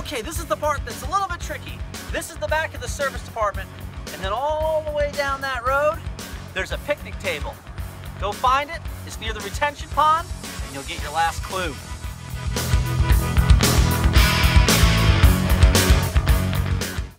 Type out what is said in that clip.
Okay, this is the part that's a little bit tricky. This is the back of the service department, and then all the way down that road, there's a picnic table. Go find it, it's near the retention pond, and you'll get your last clue.